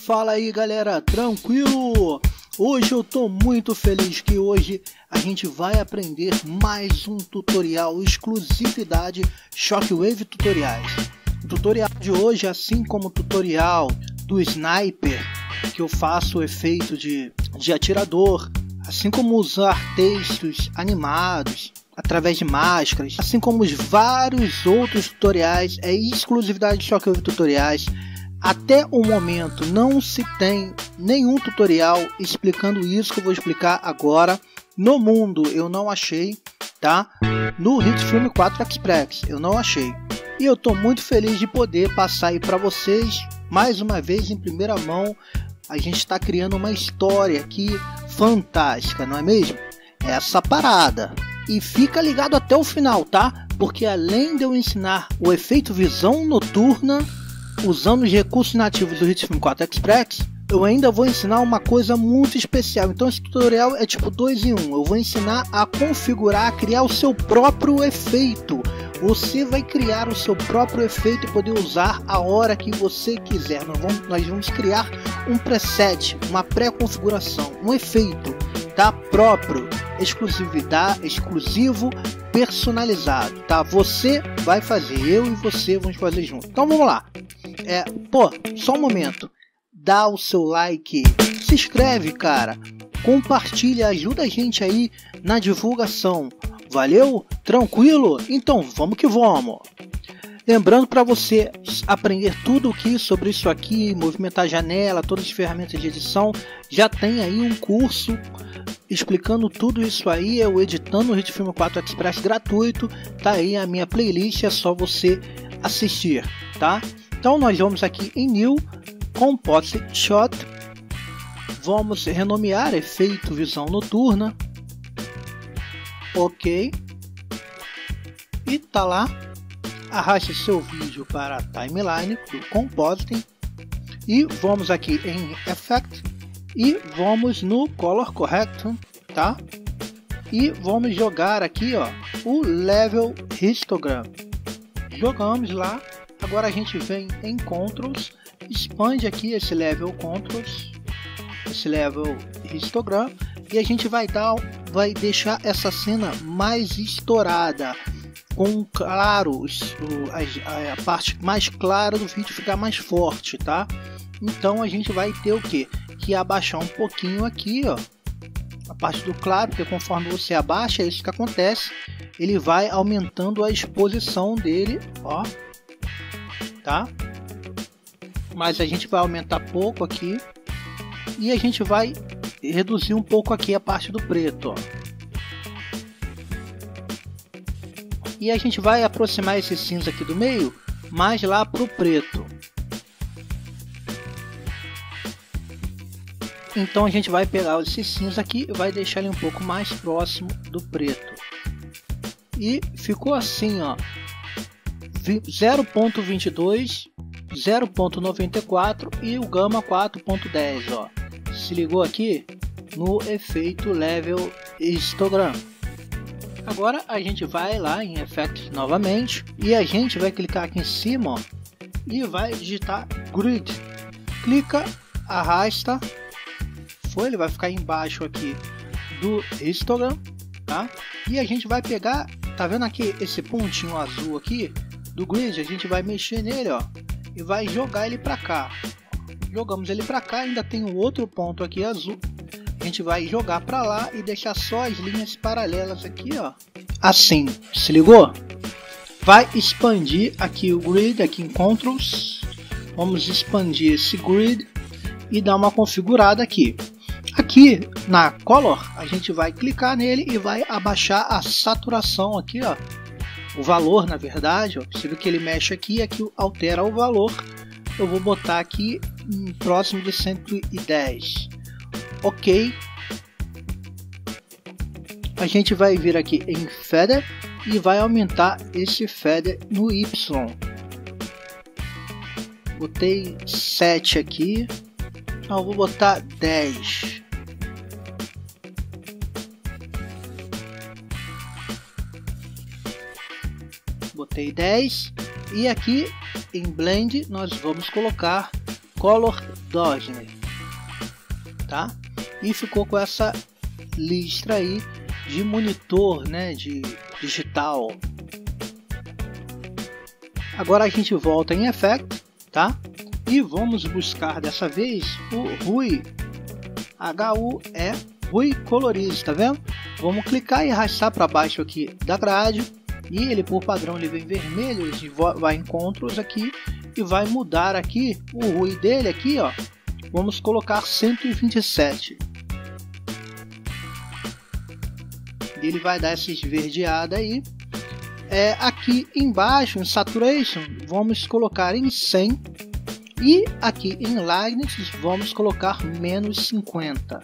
Fala aí galera, tranquilo? Hoje eu tô muito feliz que hoje a gente vai aprender mais um tutorial exclusividade Shockwave Tutoriais. O tutorial de hoje, assim como o tutorial do Sniper, que eu faço o efeito de atirador, assim como usar textos animados através de máscaras, assim como os vários outros tutoriais, é exclusividade de Shockwave Tutoriais. Até o momento não se tem nenhum tutorial explicando isso que eu vou explicar agora. No mundo eu não achei, tá? No Hitfilm 4 Express eu não achei. E eu estou muito feliz de poder passar aí para vocês, mais uma vez em primeira mão. A gente está criando uma história aqui fantástica, não é mesmo? Essa parada. E fica ligado até o final, tá? Porque além de eu ensinar o efeito visão noturna usando os recursos nativos do Hitfilm 4 Express, eu ainda vou ensinar uma coisa muito especial. Então esse tutorial é tipo 2 em 1. Eu vou ensinar a configurar, a criar o seu próprio efeito. Você vai criar o seu próprio efeito e poder usar a hora que você quiser. Nós vamos criar um preset, uma pré-configuração, um efeito, tá? Próprio, exclusivo, personalizado, tá? Você vai fazer, eu e você vamos fazer junto. Então vamos lá. Só um momento. Dá o seu like, se inscreve, cara, compartilha, ajuda a gente aí na divulgação. Valeu? Tranquilo? Então vamos que vamos. Lembrando, para você aprender tudo aqui sobre isso aqui, movimentar a janela, todas as ferramentas de edição, já tem aí um curso explicando tudo isso aí, eu editando o Hitfilm 4 Express gratuito, tá aí a minha playlist, é só você assistir, tá? Então nós vamos aqui em New Composite Shot, vamos renomear efeito visão noturna, ok, e tá lá. Arraste seu vídeo para a timeline do Compositing e vamos aqui em Effect e vamos no Color Correction, tá? E vamos jogar aqui, ó, o Level Histogram. Jogamos lá. Agora a gente vem em Controls, expande aqui esse Level Controls, esse Level Histogram, e a gente vai deixar essa cena mais estourada, com claro, a parte mais clara do vídeo ficar mais forte, tá? Então a gente vai ter o que abaixar um pouquinho aqui, ó, a parte do claro, porque conforme você abaixa, é isso que acontece, ele vai aumentando a exposição dele, ó, tá? Mas a gente vai aumentar pouco aqui e a gente vai reduzir um pouco aqui a parte do preto, ó. E a gente vai aproximar esse cinza aqui do meio mais lá para o preto. Então a gente vai pegar esse cinza aqui e vai deixar ele um pouco mais próximo do preto. E ficou assim, ó, 0.22, 0.94 e o gama 4.10, ó. Se ligou aqui no efeito Level Histogram. Agora a gente vai lá em Effects novamente e a gente vai clicar aqui em cima, ó, e vai digitar Grid. Clica, arrasta, ele vai ficar embaixo aqui do histogram, tá? E a gente vai pegar, tá vendo aqui esse pontinho azul aqui do Grid? A gente vai mexer nele, ó, e vai jogar ele para cá. Jogamos ele para cá, ainda tem um outro ponto aqui azul. A gente vai jogar para lá e deixar só as linhas paralelas aqui, ó. Assim, se ligou? Vai expandir aqui o grid, aqui em Controls. Vamos expandir esse grid e dar uma configurada aqui. Aqui na Color, a gente vai clicar nele e vai abaixar a saturação aqui, ó. O valor, na verdade, ó. Você vê que ele mexe aqui, aqui altera o valor. Eu vou botar aqui próximo de 110. Ok, a gente vai vir aqui em Feather e vai aumentar esse Feather no Y. Botei 7 aqui, eu vou botar 10. Botei 10 e aqui em Blend nós vamos colocar Color Dodge, tá? E ficou com essa listra aí de monitor, né, de digital. Agora a gente volta em Effect, tá? E vamos buscar dessa vez o Hui, H-U-E, Hui Colorize, tá vendo? Vamos clicar e arrastar para baixo aqui da grade, e ele por padrão ele vem vermelho, ele vai em Ctrls aqui e vai mudar aqui o Hui dele aqui, ó. Vamos colocar 127. Ele vai dar essa esverdeada aí. Aqui embaixo em Saturation vamos colocar em 100 e aqui em Lightness vamos colocar menos 50.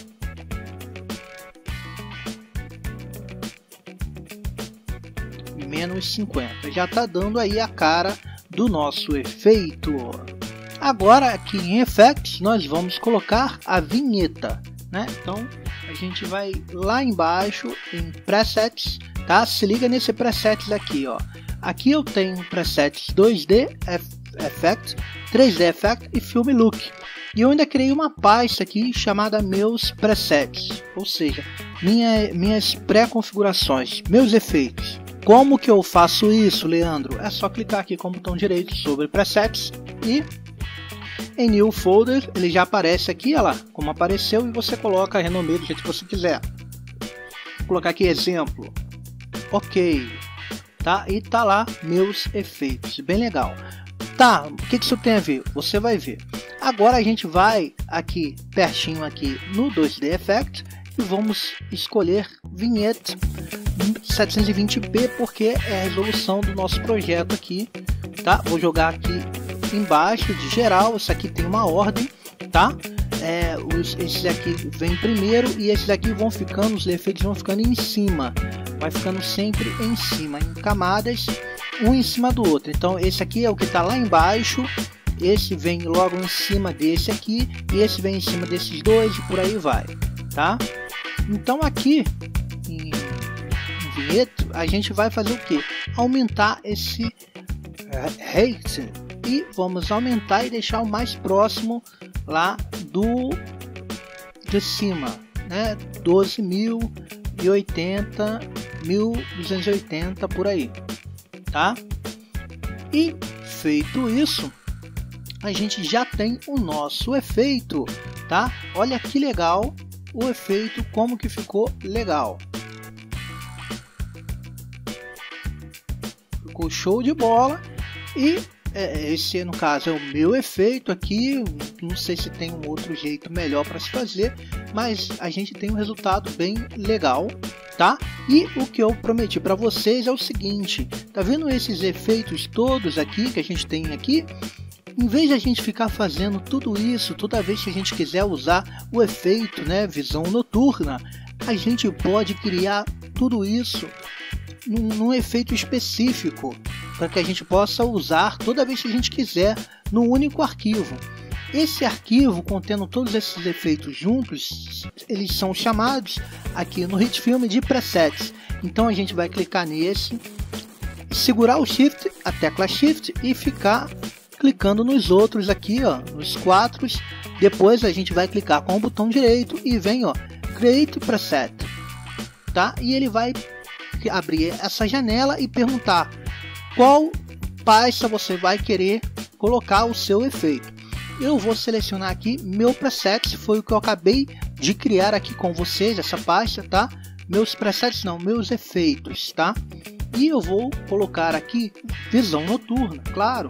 Menos 50. Já está dando aí a cara do nosso efeito. Agora aqui em Effects nós vamos colocar a vinheta, né? Então a gente vai lá embaixo em Presets, tá? Se liga nesse presets aqui, ó. Aqui eu tenho presets 2D Effect, 3D Effect e Film Look. E eu ainda criei uma pasta aqui chamada meus presets, ou seja, minhas pré-configurações, meus efeitos. Como que eu faço isso, Leandro? É só clicar aqui com o botão direito sobre presets e em New Folder ele já aparece aqui, olha lá, como apareceu, e você coloca a renome do jeito que você quiser. Vou colocar aqui exemplo, ok, tá? E tá lá meus efeitos, bem legal. Tá, o que isso tem a ver? Você vai ver. Agora a gente vai aqui pertinho aqui no 2D Effect e vamos escolher Vignette 720p porque é a resolução do nosso projeto aqui, tá? Vou jogar aqui embaixo de geral, isso aqui tem uma ordem, tá? Esses aqui vem primeiro e esses aqui vão ficando, os efeitos vão ficando em cima, vai ficando sempre em cima, em camadas, um em cima do outro. Então esse aqui é o que está lá embaixo, esse vem logo em cima desse aqui e esse vem em cima desses dois e por aí vai, tá? Então aqui em vinheta a gente vai fazer o que? Aumentar esse rate e vamos aumentar e deixar o mais próximo lá de cima, né? 12.080, 1280 por aí, tá? E feito isso, a gente já tem o nosso efeito, tá? Olha que legal o efeito, como que ficou legal. Ficou show de bola. E esse no caso é o meu efeito aqui, não sei se tem um outro jeito melhor para se fazer, mas a gente tem um resultado bem legal, tá? E o que eu prometi para vocês é o seguinte, tá vendo esses efeitos todos aqui que a gente tem aqui? Em vez de a gente ficar fazendo tudo isso toda vez que a gente quiser usar o efeito, né, visão noturna, a gente pode criar tudo isso num efeito específico para que a gente possa usar toda vez que a gente quiser no único arquivo. Esse arquivo contendo todos esses efeitos juntos, eles são chamados aqui no HitFilm de presets. Então a gente vai clicar nesse, segurar o Shift, a tecla Shift e ficar clicando nos outros aqui, ó, nos quatro. Depois a gente vai clicar com o botão direito e vem, ó, Create Preset, tá? E ele vai abrir essa janela e perguntar qual pasta você vai querer colocar o seu efeito. Eu vou selecionar aqui meu presets, foi o que eu acabei de criar aqui com vocês, essa pasta, tá? Meus presets não, meus efeitos, tá? E eu vou colocar aqui visão noturna, claro.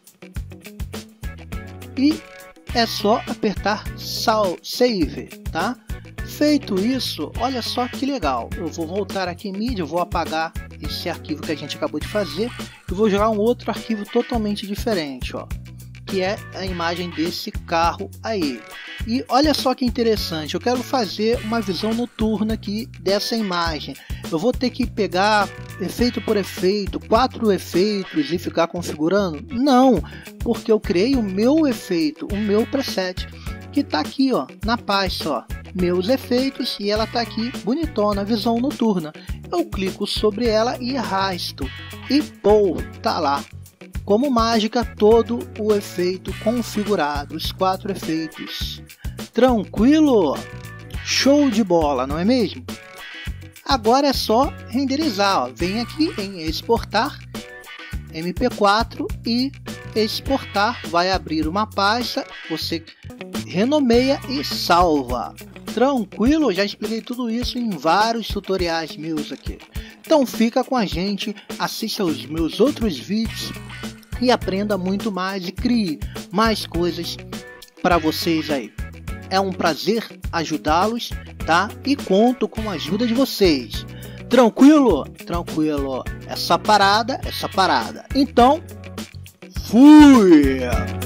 E é só apertar Save, tá? Feito isso, olha só que legal. Eu vou voltar aqui em mídia, eu vou apagar esse arquivo que a gente acabou de fazer e vou jogar um outro arquivo totalmente diferente, ó, que é a imagem desse carro aí. E olha só que interessante, eu quero fazer uma visão noturna aqui dessa imagem. Eu vou ter que pegar efeito por efeito, 4 efeitos e ficar configurando? Não, porque eu criei o meu efeito, o meu preset, que está aqui, ó, na pasta, ó, meus efeitos, e ela está aqui bonitona, visão noturna. Eu clico sobre ela e arrasto e pô, tá lá. como mágica todo o efeito configurado, os 4 efeitos. Tranquilo? Show de bola, não é mesmo? Agora é só renderizar, ó. Vem aqui em exportar, MP4 e exportar, vai abrir uma pasta, você renomeia e salva. Tranquilo? Já expliquei tudo isso em vários tutoriais meus aqui. Então fica com a gente, assista os meus outros vídeos e aprenda muito mais e crie mais coisas para vocês aí. É um prazer ajudá-los, tá? E conto com a ajuda de vocês. Tranquilo? Tranquilo. Essa parada. Então, fui!